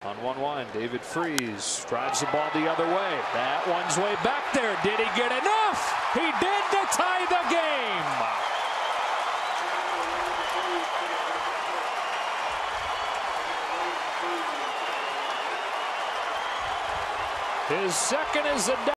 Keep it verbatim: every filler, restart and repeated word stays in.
On one one, David Freese drives the ball the other way. That one's way back there. Did he get enough? He did to tie the game. His second is a